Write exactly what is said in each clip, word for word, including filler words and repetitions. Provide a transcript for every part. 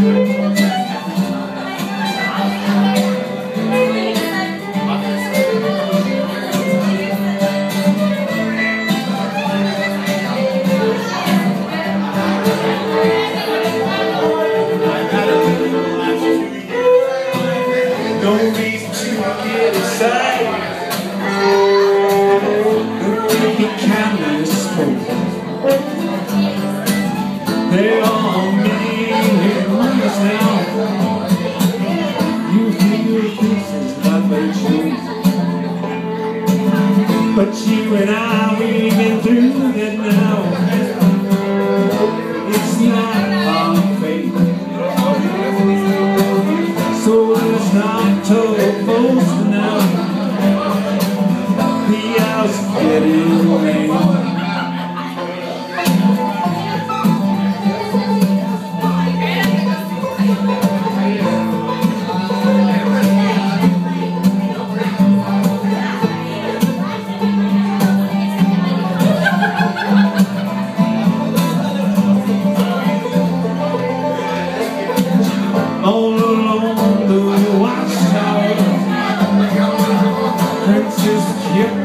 No reason to get excited. Don't take it kindness for. There are many rumors now. You hear pieces like they choose. But you and I, we've been through that now. It's not our fate. So let's not talk folks now. The hour's getting late. All along the watchtower, Princess kept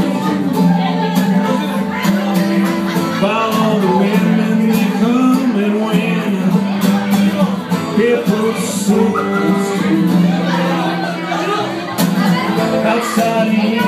while all the women they come and win, people souls too. Outside